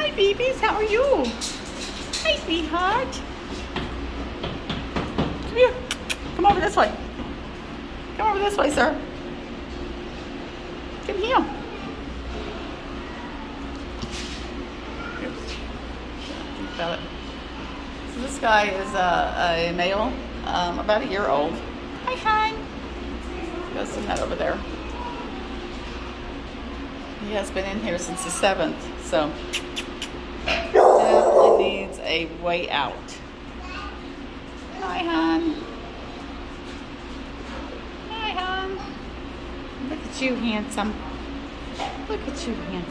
Hi, babies. How are you? Hi, sweetheart. Come here. Come over this way. Come over this way, sir. Come here. Oops. Think about it. So this guy is a male, about a year old. Hi, hon. Go send that over there. He has been in here since the 7th, so definitely needs a way out. Hi, hon. Hi, hon. Look at you, handsome. Look at you, handsome.